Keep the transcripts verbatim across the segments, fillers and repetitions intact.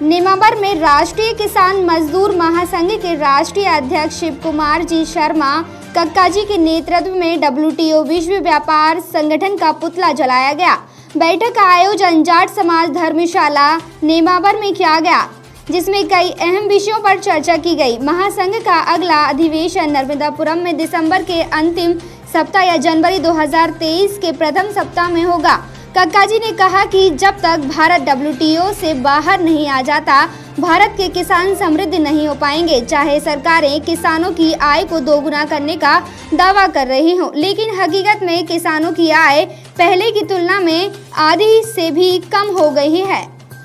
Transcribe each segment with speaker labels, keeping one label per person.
Speaker 1: नेमावर में राष्ट्रीय किसान मजदूर महासंघ के राष्ट्रीय अध्यक्ष शिव कुमार जी शर्मा कक्का जी के नेतृत्व में डब्ल्यू टी ओ विश्व व्यापार संगठन का पुतला जलाया गया। बैठक का आयोजन जाट समाज धर्मशाला नेमावर में किया गया, जिसमें कई अहम विषयों पर चर्चा की गई। महासंघ का अगला अधिवेशन नर्मदापुरम में दिसंबर के अंतिम सप्ताह या जनवरी दो हज़ार तेईस के प्रथम सप्ताह में होगा। कक्का जी ने कहा कि जब तक भारत डब्ल्यू टी ओ से बाहर नहीं आ जाता, भारत के किसान समृद्ध नहीं हो पाएंगे। चाहे सरकारें किसानों की आय को दोगुना करने का दावा कर रही हों, लेकिन हकीकत में किसानों की आय पहले की तुलना में आधी से भी कम हो गई है।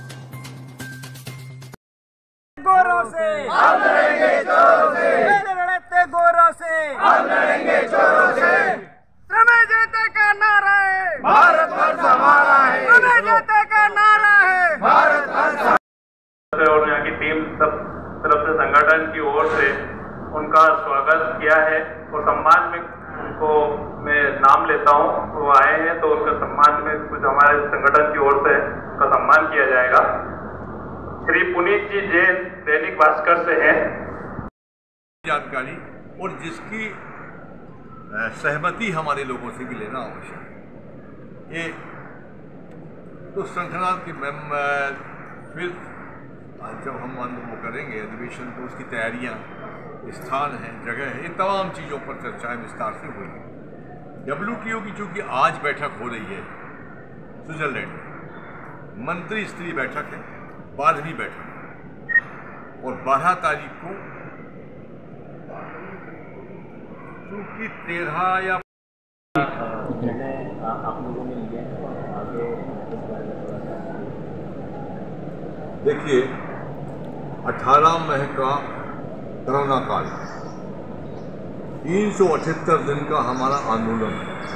Speaker 2: गोरों से हम लड़ेंगे, चोरों से लड़ते, गोरों से हम लड़ेंगे, चोरों से। श्रमे जेते का नारा है, भारत वर्ष हमारा है। श्रमे जेते का नारा है, भारत वर्ष।
Speaker 3: और यहाँ की टीम सब तरफ से संगठन की ओर से उनका स्वागत किया है और सम्मान में उनको मैं नाम लेता हूँ, वो आए हैं तो उनका सम्मान में कुछ हमारे संगठन की ओर से उनका सम्मान किया जाएगा। श्री पुनीत जी जैन दैनिक भास्कर से हैं।
Speaker 4: जानकारी और जिसकी सहमति हमारे लोगों से भी लेना आवश्यक है। ये तो संगठन की मेंबर फिर जब हम वो करेंगे अधिवेशन तो उसकी तैयारियां, स्थान है, जगह है, इन तमाम चीज़ों पर चर्चाएं विस्तार से हुई। डब्ल्यू टी ओ की चूँकि आज बैठक हो रही है स्विट्जरलैंड में, मंत्री स्तरीय बैठक है, बारहवीं बैठक, और बारह तारीख को चूँकि तेरह या
Speaker 5: आप लोगों ने लिया आगे
Speaker 4: देखिए, अठारह मई का कोरोना काल, तीन सौ अठहत्तर दिन का हमारा आंदोलन,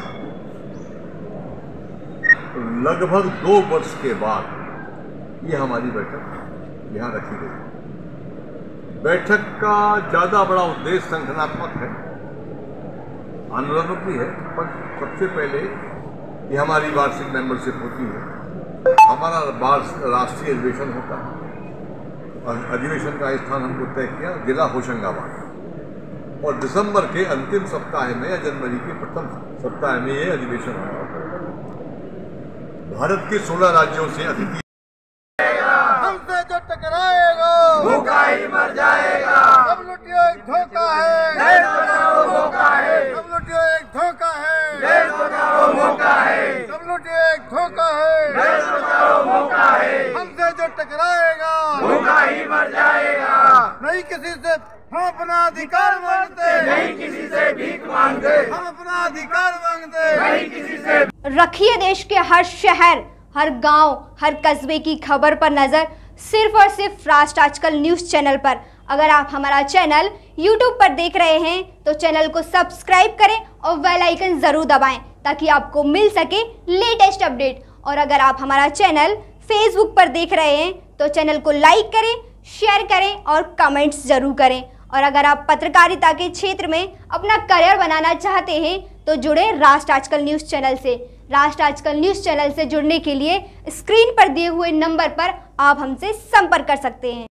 Speaker 4: लगभग दो वर्ष के बाद ये हमारी बैठक यहाँ रखी गई। बैठक का ज़्यादा बड़ा उद्देश्य संगठनात्मक है, आंदोलनात्मक भी है, पर सबसे पहले ये हमारी वार्षिक मेंबरशिप होती है, हमारा राष्ट्रीय अधिवेशन होता है और अधिवेशन का स्थान हमको तय किया जिला होशंगाबाद, और दिसंबर के अंतिम सप्ताह में या जनवरी के प्रथम सप्ताह में ये अधिवेशन होगा। भारत के सोलह राज्यों से अतिथि
Speaker 2: हमसे जो टकराएगा भूखा ही मर जाएगा। डब्ल्यू टी ओ एक धोखा है, देश बचाओ धोखा है। डब्ल्यू टी ओ एक धोखा है, देश बचाओ धोखा है। डब्ल्यू टी ओ एक धोखा है, देश बचाओ धोखा है। हमसे जो टकराएगा भूखा ही मर जाएगा। नहीं किसी से हम अपना अधिकार मांगते, नहीं किसी से भीख मांगते, हम अपना अधिकार मांगते, नहीं किसी से।
Speaker 1: रखिए देश के हर शहर, हर गांव, हर कस्बे की खबर पर नजर, सिर्फ और सिर्फ राष्ट्र आजकल न्यूज चैनल पर। अगर आप हमारा चैनल यूट्यूब पर देख रहे हैं तो चैनल को सब्सक्राइब करें और बेल आइकन जरूर दबाएं ताकि आपको मिल सके लेटेस्ट अपडेट। और अगर आप हमारा चैनल फेसबुक पर देख रहे हैं तो चैनल को लाइक करें, शेयर करें और कमेंट्स जरूर करें। और अगर आप पत्रकारिता के क्षेत्र में अपना करियर बनाना चाहते हैं तो जुड़े राष्ट्र आजकल न्यूज़ चैनल से। राष्ट्र आजकल न्यूज़ चैनल से जुड़ने के लिए स्क्रीन पर दिए हुए नंबर पर आप हमसे संपर्क कर सकते हैं।